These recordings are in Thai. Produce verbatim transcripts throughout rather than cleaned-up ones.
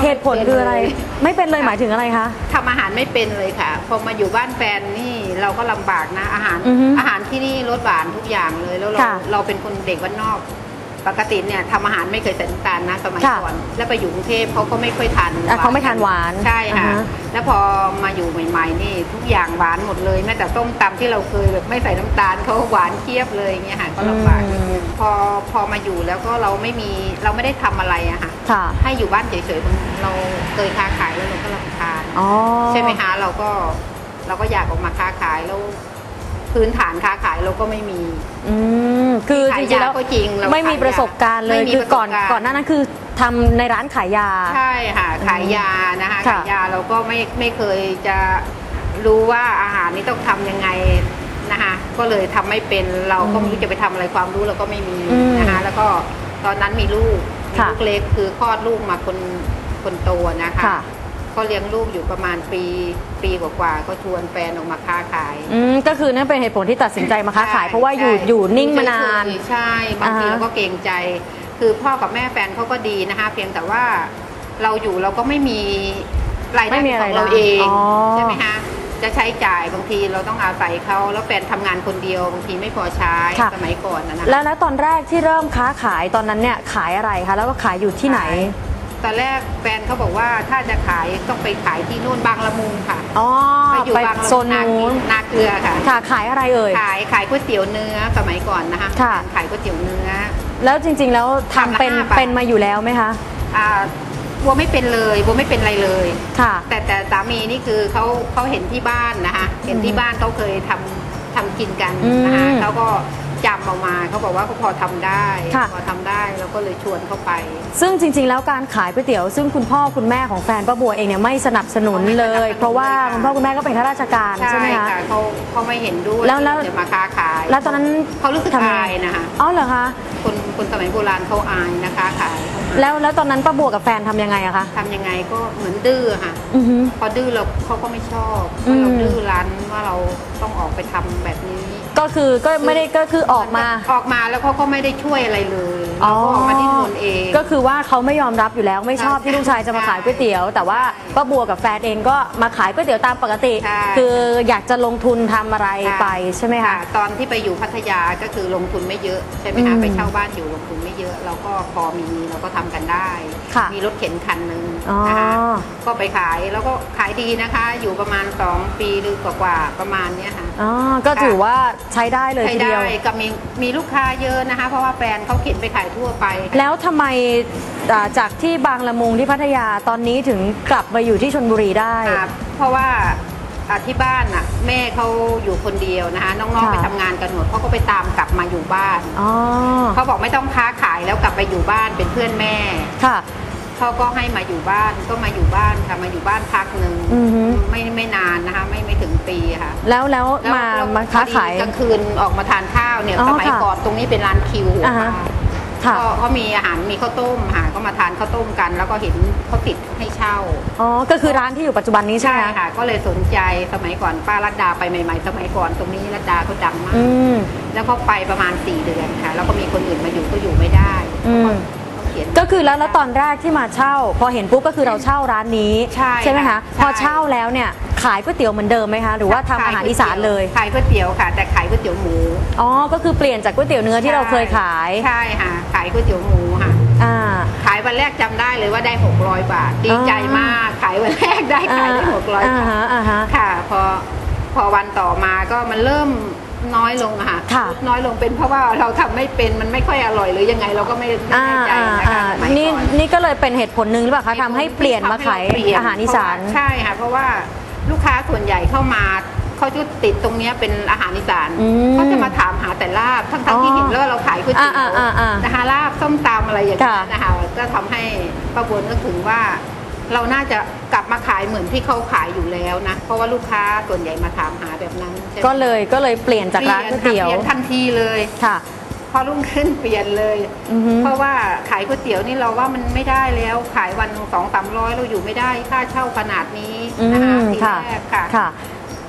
เหตุผลคืออะไรไม่เป็นเลยหมายถึงอะไรคะทำอาหารไม่เป็นเลยค่ะพอมาอยู่บ้านแฟนนี่เราก็ลำบากนะอาหารอาหารที่นี่รสหวานทุกอย่างเลยแล้วเราเราเป็นคนเด็กบ้านนอกปกติเนี่ยทำอาหารไม่เคยใส่น้ำตาลนะสมัยก่อนแล้วไปอยู่กรุงเทพเขาก็ไม่ค่อยทานเขาไม่ทานหวานใช่ค่ะแล้วพอมาอยู่ใหม่ๆนี่ทุกอย่างหวานหมดเลยแม้แต่ต้มตำที่เราเคยแบบไม่ใส่น้ำตาลเขาหวานเทียบเลยเงี้ยค่ะก็ลำบากพอพอมาอยู่แล้วก็เราไม่มีเราไม่ได้ทำอะไรอะค่ะให้อยู่บ้านเฉยๆเราเคยค้าขายแล้วเราก็รำคาญใช่ไหมคะเราก็เราก็อยากออกมาค้าขายแล้วพื้นฐานค้าขายเราก็ไม่มีอืมคือจริงๆแล้วไม่มีประสบการณ์เลยคือก่อนก่อนหน้านั้นคือทำในร้านขายยาใช่ค่ะขายยานะคะขายยาเราก็ไม่ไม่เคยจะรู้ว่าอาหารนี้ต้องทำยังไงนะคะก็เลยทำไม่เป็นเราก็ไม่รู้จะไปทำอะไรความรู้เราก็ไม่มีนะคะแล้วก็ตอนนั้นมีลูกลูกเล็กคือคลอดลูกมาคนคนโตนะคะก็เลี้ยงลูกอยู่ประมาณปีปีกว่าๆก็ชวนแฟนออกมาค้าขายอืมก็คือนั่นเป็นเหตุผลที่ตัดสินใจมาค้าขายเพราะว่าอยู่อยู่นิ่งมานานใช่บางทีเราก็เกรงใจคือพ่อกับแม่แฟนเขาก็ดีนะคะเพียงแต่ว่าเราอยู่เราก็ไม่มีรายได้ของเราเองใช่ไหมคะจะใช้จ่ายบางทีเราต้องอาศัยเขาแล้วแฟนทำงานคนเดียวบางทีไม่พอใช้สมัยก่อนนะแล้วแล้วตอนแรกที่เริ่มค้าขายตอนนั้นเนี่ยขายอะไรคะแล้วก็ขายอยู่ที่ไหนตอนแรกแฟนเขาบอกว่าถ้าจะขายต้องไปขายที่นู่นบางละมุงค่ะอ๋อไปอยู่บางละมุงนาเกลือค่ะค่ะขายอะไรเอ่ยขายขายก๋วยเตี๋ยวเนื้อสมัยก่อนนะคะค่ะขายก๋วยเตี๋ยวเนื้อแล้วจริงๆแล้วทำเป็นเป็นมาอยู่แล้วไหมคะอ่าบัวไม่เป็นเลยบัวไม่เป็นอะไรเลยค่ะแต่แต่สามีนี่คือเขาเขาเห็นที่บ้านนะคะเห็นที่บ้านเขาเคยทำทำกินกันนะคะเขาก็จำออกมาเขาบอกว่าเขาพอทำได้พอทำได้เราก็เลยชวนเขาไปซึ่งจริงๆแล้วการขายก๋วยเตี๋ยวซึ่งคุณพ่อคุณแม่ของแฟนป้าบัวเองเนี่ยไม่สนับสนุนเลยเพราะว่าคุณพ่อคุณแม่ก็เป็นข้าราชการใช่ไหมคะเขาเขาไม่เห็นด้วยแล้วแล้วจะมาค้าขายแล้วตอนนั้นเขารู้สึกอายนะคะอ๋อเหรอคะคนคนสมัยโบราณเขาอายนะคะขายแล้วแล้วตอนนั้นป้าบัวกับแฟนทำยังไงอะคะทำยังไงก็เหมือนดื้อค่ะพอดื้อเราเขาก็ไม่ชอบเราดื้อรั้นว่าเราต้องออกไปทำแบบนี้ก็คือก็ไม่ได้ก็คือออกมาออกมาแล้วเขาก็ไม่ได้ช่วยอะไรเลยเราก็ออกมาที่ตนเองก็คือว่าเขาไม่ยอมรับอยู่แล้วไม่ชอบที่ลูกชายจะมาขายก๋วยเตี๋ยวแต่ว่าป้าบัวกับแฟนเองก็มาขายก๋วยเตี๋ยวตามปกติคืออยากจะลงทุนทำอะไรไปใช่ไหมคะตอนที่ไปอยู่พัทยาก็คือลงทุนไม่เยอะใช่ไหมคะไปเช่าบ้านอยู่ลงทุนไม่เยอะเราก็พอมีเราก็ทำกันได้มีรถเข็นคันหนึ่งนะคะก็ไปขายแล้วก็ขายดีนะคะอยู่ประมาณสองปีหรือกว่าประมาณนี้ค่ะอ๋อก็ถือว่าใช้ได้เลยทีเดียวก็มีมีลูกค้าเยอะนะคะเพราะว่าแฟนเขาเข็นไปขายทั่วไปแล้วทำไมจากที่บางละมุงที่พัทยาตอนนี้ถึงกลับมาอยู่ที่ชลบุรีได้เพราะว่าที่บ้านน่ะแม่เขาอยู่คนเดียวนะคะน้องๆไปทำงานกันหมดเขาก็ไปตามกลับมาอยู่บ้านเขาบอกไม่ต้องค้าขายแล้วกลับไปอยู่บ้านเป็นเพื่อนแม่ค่ะเขาก็ให้มาอยู่บ้านก็มาอยู่บ้านค่ะมาอยู่บ้านพักหนึ่งไม่ไม่นานนะคะไม่ไม่ถึงปีค่ะแล้วแล้วมามาค้าขายกลางคืนออกมาทานข้าวเนี่ยสมัยก่อนตรงนี้เป็นร้านคิวก็เขามีอาหารมีข้าวต้มค่ะก็มาทานข้าวต้มกันแล้วก็เห็นเขาติดให้เช่าอ๋อก็คือร้านที่อยู่ปัจจุบันนี้ใช่ไหมค่ะก็เลยสนใจสมัยก่อนป้ารัตดาไปใหม่ๆสมัยก่อนตรงนี้รัตดาเขาดังมากแล้วก็ไปประมาณสี่เดือนค่ะแล้วก็มีคนอื่นมาอยู่ก็อยู่ไม่ได้ก็คือแล้วแล้วตอนแรกที่มาเช่าพอเห็นปุ๊บก็คือเราเช่าร้านนี้ใช่ไหมคะพอเช่าแล้วเนี่ยขายก๋วยเตี๋ยวเหมือนเดิมไหมคะหรือว่าทำอาหารอีสานเลยขายก๋วยเตี๋ยวค่ะแต่ขายก๋วยเตี๋ยวหมูอ๋อก็คือเปลี่ยนจากก๋วยเตี๋ยวเนื้อที่เราเคยขายใช่ค่ะขายก๋วยเตี๋ยวหมูค่ะขายวันแรกจำได้เลยว่าได้หกร้อยบาทดีใจมากขายวันแรกได้ขายได้หกร้อยบาทค่ะพอพอวันต่อมาก็มันเริ่มน้อยลงค่ะน้อยลงเป็นเพราะว่าเราทำไม่เป็นมันไม่ค่อยอร่อยหรือยังไงเราก็ไม่แน่ใจนะคะนี่นี่ก็เลยเป็นเหตุผลหนึ่งหรือเปล่าคะทำให้เปลี่ยนมาขายอาหารอีสานใช่ค่ะเพราะว่าลูกค้าส่วนใหญ่เข้ามาเขาจะติดตรงนี้เป็นอาหารอีสานเขาจะมาถามหาแต่ลาบทั้งๆที่เห็นว่าเราขายก๋วยเตี๋ยวนะคะลาบส้มตำอะไรอย่างนี้นะคะก็ทำให้ป้าบัวนึกถึงว่าเราน่าจะกลับมาขายเหมือนที่เขาขายอยู่แล้วนะเพราะว่าลูกค้าส่วนใหญ่มาถามหาแบบนั้นก็เลยก็เลยเปลี่ยนจากร้านก๋วยเตี๋ยวทันทีเลยค่ะพอรุ่งขึ้นเปลี่ยนเลยเพราะว่าขายก๋วยเตี๋ยวนี่เราว่ามันไม่ได้แล้วขายวันสองสามร้อยเราอยู่ไม่ได้ค่าเช่าขนาดนี้นะคะทีแรกค่ะ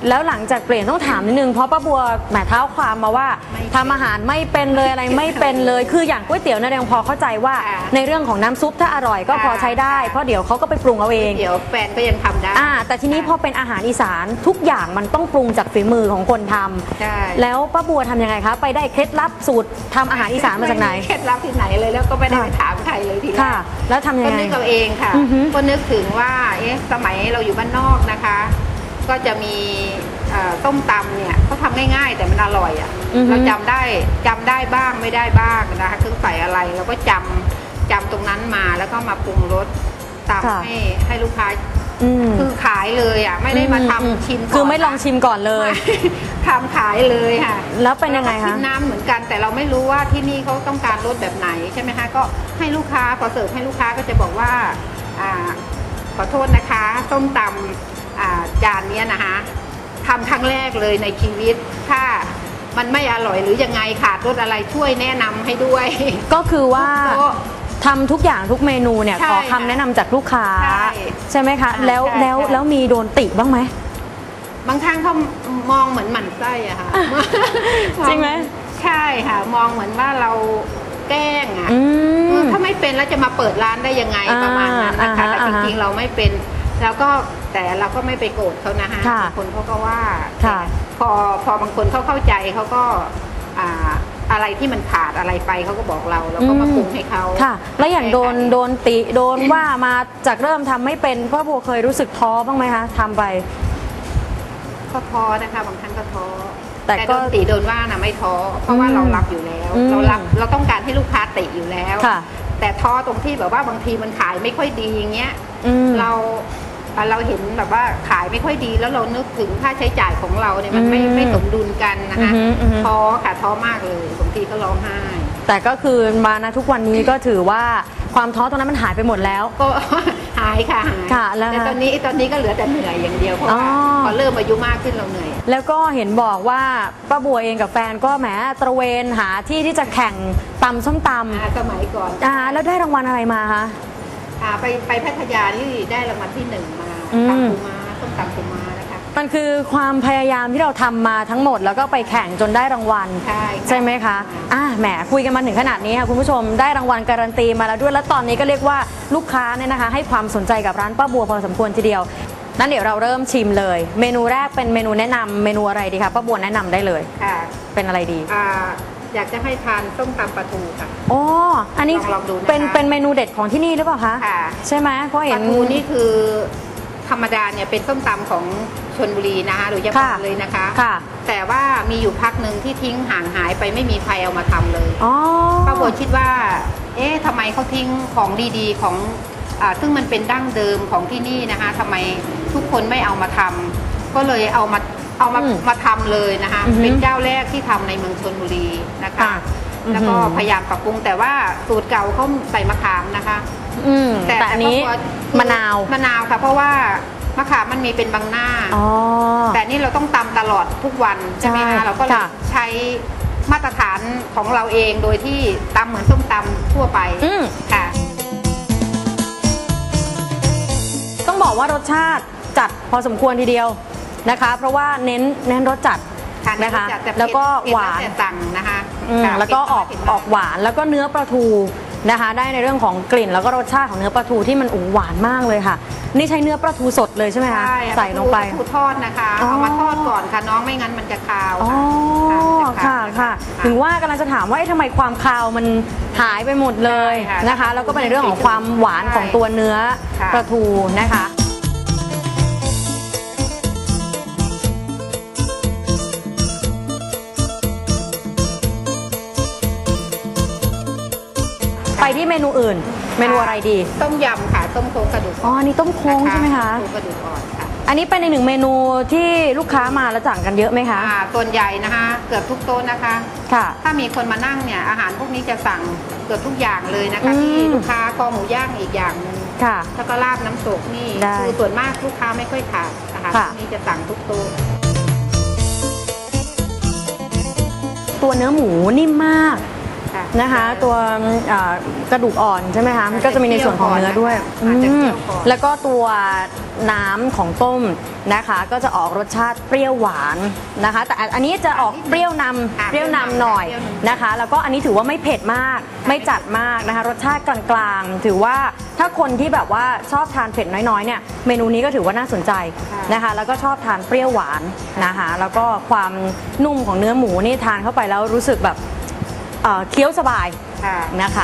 แล้วหลังจากเปลี่ยนต้องถามนิดนึงเพราะป้าบัวแหมเท้าความมาว่าทำอาหารไม่เป็นเลยอะไรไม่เป็นเลยคืออย่างก๋วยเตี๋ยวเนี่ยยังพอเข้าใจว่าในเรื่องของน้ำซุปถ้าอร่อยก็พอใช้ได้เพราะเดี๋ยวเขาก็ไปปรุงเอาเองเดี๋ยวแฟนก็ยังทำได้อ่าแต่ทีนี้พอเป็นอาหารอีสานทุกอย่างมันต้องปรุงจากฝีมือของคนทำใช่แล้วป้าบัวทำยังไงคะไปได้เคล็ดลับสูตรทำอาหารอีสานมาจากไหนเคล็ดลับที่ไหนเลยแล้วก็ไม่ได้ไปถามใครเลยทีแรกแล้วทำยังไงก็นึกเอาเองค่ะก็นึกถึงว่าเอ๊ะสมัยเราอยู่บ้านนอกนะคะก็จะมีต้มตำเนี่ยเขาทำง่ายๆแต่มันอร่อยอ่ะเราจำได้จำได้บ้างไม่ได้บ้างนะคะเครื่องใส่อะไรเราก็จำจำตรงนั้นมาแล้วก็มาปรุงรสตำให้ให้ลูกค้าคือขายเลยอ่ะไม่ได้มาทำชิมคือไม่ลองชิมก่อนเลยทำขายเลยค่ะแล้วเป็นยังไงคะชิมน้ำเหมือนกันแต่เราไม่รู้ว่าที่นี่เขาต้องการรสแบบไหนใช่ไหมคะก็ให้ลูกค้าพอเสิร์ฟให้ลูกค้าก็จะบอกว่าอ่าขอโทษนะคะต้มตำจานนี้นะคะทำครั้งแรกเลยในชีวิตถ้ามันไม่อร่อยหรือยังไงขาดรสอะไรช่วยแนะนำให้ด้วยก็คือว่าทำทุกอย่างทุกเมนูเนี่ยขอคำแนะนำจากลูกค้าใช่ไหมคะแล้วแล้วแล้วมีโดนติบ้างไหมบางครั้งเขามองเหมือนหมั่นไส้อะค่ะจริงไหมใช่ค่ะมองเหมือนว่าเราแกล้งอะถ้าไม่เป็นแล้วจะมาเปิดร้านได้ยังไงประมาณนั้นนะคะแต่จริงๆเราไม่เป็นแล้วก็แต่เราก็ไม่ไปโกรธเขานะคะบางคนเขาก็ว่าพอพอบางคนเขาเข้าใจเขาก็อะไรที่มันขาดอะไรไปเขาก็บอกเราแล้วก็มาปรุงให้เขาค่ะแล้วอย่างโดนโดนติโดนว่ามาจากเริ่มทำไม่เป็นพ่อบัวเคยรู้สึกท้อบ้างไหมคะทำไปก็ท้อนะคะบางครั้งก็ท้อแต่โดนติโดนว่านะไม่ท้อเพราะว่าเรารับอยู่แล้วเรารับเราต้องการให้ลูกค้าติอยู่แล้วแต่ท้อตรงที่แบบว่าบางทีมันขายไม่ค่อยดีอย่างเงี้ยเราเราเห็นแบบว่าขายไม่ค่อยดีแล้วเรานึกถึงค่าใช้จ่ายของเราเนี่ยมันไม่ไม่สมดุลกันนะคะท้อค่ะท้อมากเลยบางทีก็ร้องไห้แต่ก็คือมานะทุกวันนี้ก็ถือว่าความท้อตรงนั้นมันหายไปหมดแล้วก็หายค่ะค่ะแล้วแต่ตอนนี้ตอนนี้ก็เหลือแต่เหนื่อยอย่างเดียวเพราะว่าพอเริ่มอายุมากขึ้นเราเหนื่อยแล้วก็เห็นบอกว่าป้าบัวเองกับแฟนก็แหมตระเวนหาที่ที่จะแข่งตำส้มตำสมัยก่อนอ่าแล้วได้รางวัลอะไรมาคะไปไปพัทยาที่ได้รางวัลที่หนึ่งมาตำปูม้าต้มตำปูม้านะคะมันคือความพยายามที่เราทำมาทั้งหมดแล้วก็ไปแข่งจนได้รางวัลใช่ใช่ไหมคะอ่าแหมคุยกันมาถึงขนาดนี้ค่ะคุณผู้ชมได้รางวัลการันตีมาแล้วด้วยแล้วตอนนี้ก็เรียกว่าลูกค้าเนี่ยนะคะให้ความสนใจกับร้านป้าบัวพอสมควรทีเดียวนั่นเดี๋ยวเราเริ่มชิมเลยเมนูแรกเป็นเมนูแนะนำเมนูอะไรดีคะป้าบัวแนะนำได้เลยค่ะเป็นอะไรดีอ่าอยากจะให้ทานส้มตำปลาทูค่ะอ๋ออันนี้เป็นเป็นเมนูเด็ดของที่นี่หรือเปล่าคะค่ะใช่ไหมเพราะเห็นปลาทูนี่คือธรรมดาเนี่ยเป็นส้มตำของชลบุรีนะคะโดยเฉพาะเลยนะคะค่ะแต่ว่ามีอยู่พักหนึ่งที่ทิ้งห่างหายไปไม่มีใครเอามาทำเลยอ๋อป้าบัวคิดว่าเอ๊ะทำไมเขาทิ้งของดีๆของอ่าซึ่งมันเป็นดั้งเดิมของที่นี่นะคะทำไมทุกคนไม่เอามาทำก็เลยเอามาเอามามาทำเลยนะคะเป็นเจ้าแรกที่ทำในเมืองชลบุรีนะคะแล้วก็พยายามปรับปรุงแต่ว่าสูตรเก่าเขาใส่มะขามนะคะแต่อันนี้มะนาวมะนาวค่ะเพราะว่ามะขามมันมีเป็นบางหน้าแต่นี่เราต้องตำตลอดทุกวันใช่ไหมคะเราก็ใช้มาตรฐานของเราเองโดยที่ตำเหมือนส้มตำทั่วไปค่ะต้องบอกว่ารสชาติจัดพอสมควรทีเดียวนะคะเพราะว่าเน้นเน้นรสจัดนะคะแล้วก็หวานสั่งนะคะแล้วก็ออกออกหวานแล้วก็เนื้อปลาทูนะคะได้ในเรื่องของกลิ่นแล้วก็รสชาติของเนื้อปลาทูที่มันอุ่หวานมากเลยค่ะนี่ใช้เนื้อปลาทูสดเลยใช่ไหมคะใส่ลงไปปลาทูทอดนะคะเอามาทอดก่อนค่ะน้องไม่งั้นมันจะคาวอ๋อค่ะค่ะถึงว่ากำลังจะถามว่าทำไมความคาวมันหายไปหมดเลยนะคะแล้วก็เป็นในเรื่องของความหวานของตัวเนื้อปลาทูนะคะไปที่เมนูอื่นเมนูอะไรดีต้มยำค่ะต้มโค้งกระดูกอ๋ออันนี้ต้มโค้งใช่ไหมคะโค้งกระดูกอ่อนค่ะอันนี้เป็นอีกหนึ่งเมนูที่ลูกค้ามาแล้วสั่งกันเยอะไหมคะส่วนใหญ่นะคะเกือบทุกโต๊ะนะคะค่ะถ้ามีคนมานั่งเนี่ยอาหารพวกนี้จะสั่งเกือบทุกอย่างเลยนะคะที่ลูกค้าคอหมูย่างอีกอย่างนึงค่ะแล้วก็ลาบน้ำตกนี่คือส่วนมากลูกค้าไม่ค่อยขาดอาหารพวกนี้จะสั่งทุกโต๊ะตัวเนื้อหมูนิ่มมากค่ะนะคะ ตัวอ่ากระดูกอ่อนใช่ไหมคะมันก็จะมีในส่วนของเนื้อด้วยอาจจะอืเคี่มยวก่อนแล้วก็ตัวน้ำของต้มนะคะ ก็จะออกรสชาติเปรี้ยวหวานนะคะ แต่อันนี้จะออกเปรี้ยวนำค่ะเปรี้ยวนำหน่อยเปรี้ยวนำนะคะ แล้วก็อันนี้ถือว่าไม่เผ็ดมากไม่จัดมากนะคะ รสชาติกลางๆถือว่าถ้าคนที่แบบว่าชอบทานเผ็ดน้อยๆเนี่ยเมนูนี้ก็ถือว่าน่าสนใจนะคะ แล้วก็ชอบทานเปรี้ยวหวานนะคะ แล้วก็ความนุ่มของเนื้อหมูนี่ทานเข้าไปแล้วรู้สึกแบบเอ่อเคี้ยวสบายค่ะนะคะ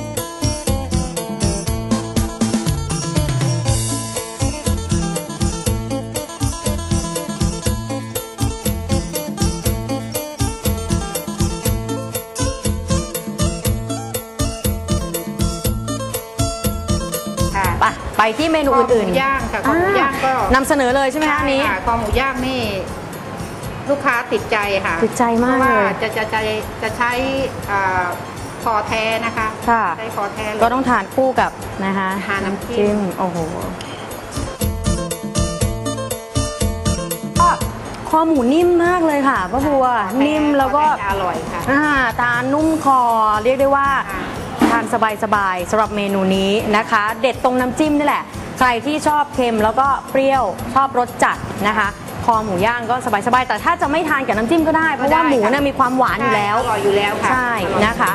ค่ะไปไปที่เมนูคอหมูอื่นๆย่างค่ะคอหมูย่างก็นำเสนอเลยใช่ไหมคะอันนี้ใช่ค่ะคอหมูย่างนี่ ลูกค้าติดใจค่ะติดใจมากเพราะว่าเลยจะจะจะจะใช้อ่าคอแท้นะคะค่ะใช้คอแท้เลยก็ต้องทานคู่กับนะคะทานน้ำจิ้มโอ้โหก็คอหมูนิ่มมากเลยค่ะป้าบัวคอท้นิ่มแล้วก็คอท้จะอร่อยค่ะอ่าทานนุ่มคอเรียกได้ว่าค่ะทานสบายๆสำหรับเมนูนี้นะคะ เด็ดตรงน้ำจิ้มนี่แหละ ใครที่ชอบเค็มแล้วก็เปรี้ยวชอบรสจัดนะคะ คอหมูย่างก็สบายๆแต่ถ้าจะไม่ทานกับน้ำจิ้มก็ได้ เพราะว่าหมูเนี่ยมีความหวานอยู่แล้วใช่อร่อยอยู่แล้วค่ะใช่อร่อยนะคะ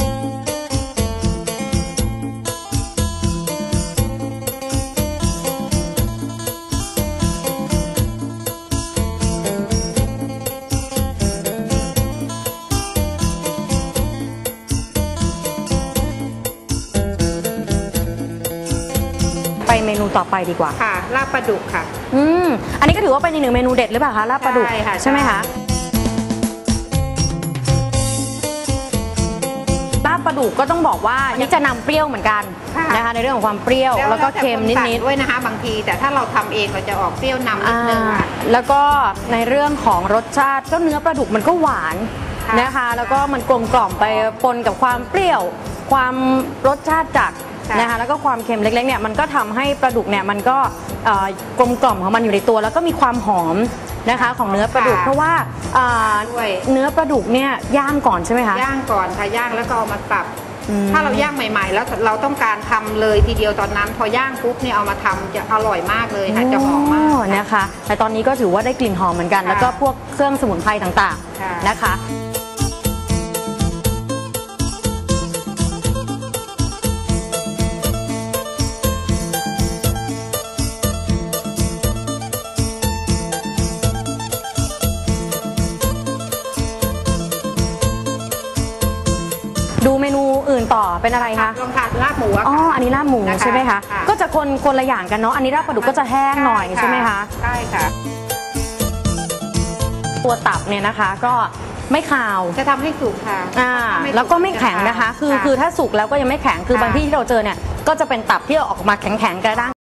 ไปเมนูต่อไปดีกว่าค่ะลาบปลาดุกค่ะอืมอันนี้ก็ถือว่าเป็นอีกหนึ่งเมนูเด็ดหรือเปล่าคะลาบปลาดุกใช่ค่ะใช่ไหมคะลาบปลาดุกก็ต้องบอกว่าอันนี้จะนำเปรี้ยวเหมือนกันค่ะนะคะในเรื่องของความเปรี้ยวแล้วก็เค็มนิดแต่นิดด้วยนะคะ บางที แต่ถ้าเราทำเองเราจะออกเปรี้ยวนำนิดนึงค่ะแล้วก็ในเรื่องของรสชาติก็เนื้อปลาดุกมันก็หวานค่ะนะคะ แล้วก็มันกลมกล่อมไปปนกับความเปรี้ยว ความรสชาติจัดค่ะนะคะแล้วก็ความเค็มเล็กๆเนี่ยมันก็ทำให้ปลาดุกเนี่ยมันก็เอ่อกลมกล่อมของมันอยู่ในตัว แล้วก็มีความหอมนะคะของเนื้อปลาดุกค่ะเพราะว่าอ่าด้วยเนื้อปลาดุกเนี่ยย่างก่อนใช่ไหมคะย่างก่อนค่ะย่างแล้วก็เอามาสับอืมถ้าเราย่างใหม่ ๆ แล้วเราต้องการทำเลยทีเดียวตอนนั้น พอย่างปุ๊บเนี่ยเอามาทำจะอร่อยมากเลยค่ะจะหอมมากโอ้นะคะ แต่ตอนนี้ก็ถือว่าได้กลิ่นหอมเหมือนกันค่ะแล้วก็พวกเครื่องสมุนไพรต่างค่ะๆนะคะ ดูเมนูอื่นต่อเป็นอะไรคะลองทานลาบหมูะอ๋อค่ะอันนี้ลาบหมูนะคะใช่ไหมคะค่ะก็จะคนคนละอย่างกันเนาะ อันนี้ลาบปลาดุกก็จะแห้งหน่อยใช่ไหมคะใช่ค่ะตัวตับเนี่ยนะคะก็ไม่คาวจะทำให้สุกค่ะอ่าถ้าไม่สุแล้วก็ไม่แข็งนะคะ คือค่ะคือถ้าสุกแล้วก็ยังไม่แข็ง คือบางค่ะที่ที่เราเจอเนี่ย ก็จะเป็นตับที่เราออกมาแข็งๆกระด้าง